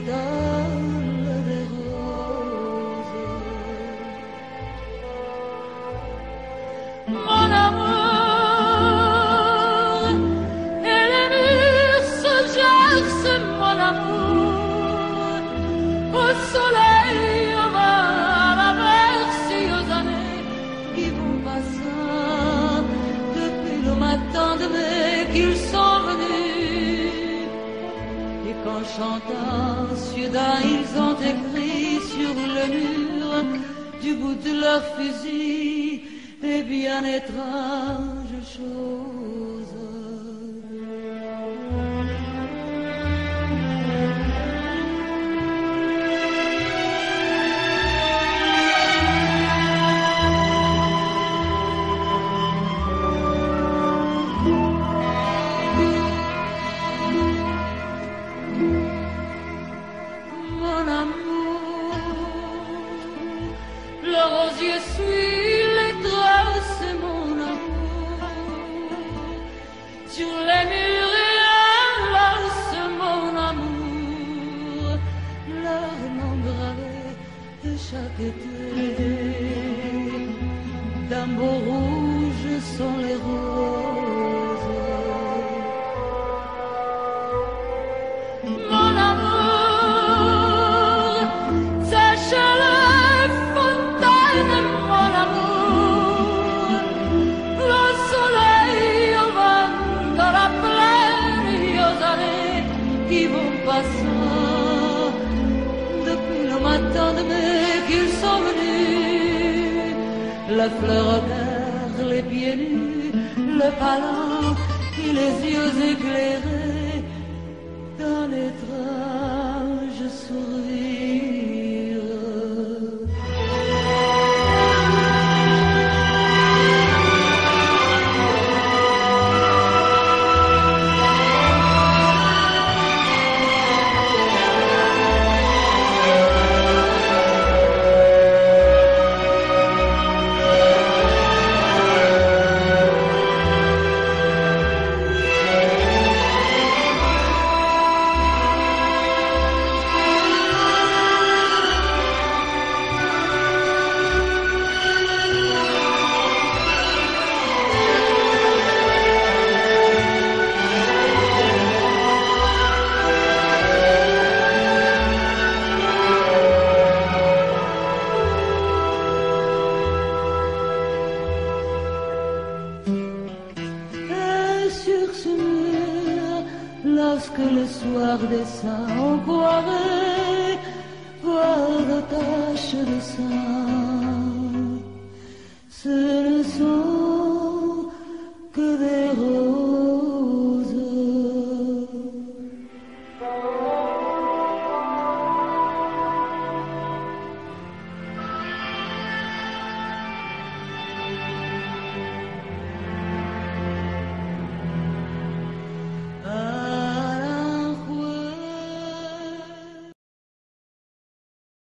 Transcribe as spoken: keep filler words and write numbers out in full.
pétales des roses. Mon amour, et les murs se gercent, mon amour, au soleil, au vent, à la merci aux années qui vont passant depuis le matin de mai qu'ils sont venus. Et qu'en chantant soudain ils ont écrit sur le mur du bout de leur fusil des bien étranges choses. Mon amour, le rosier suit les traces, mon amour, sur les murs et enlace, mon amour, leur nom gravé de chaque été. D'un beau rouge sont les roses. Mon amour, sèche les fontaines, mon amour, le soleil au vent, dans la plaine et aux années qui vont passant depuis le matin de mai qu'ils sont venus. La fleur au cœur, les pieds nus, le palin et les yeux éclairés d'un étrange sourire. Lorsque le soir descend, on croirait voir des taches de sang. Ce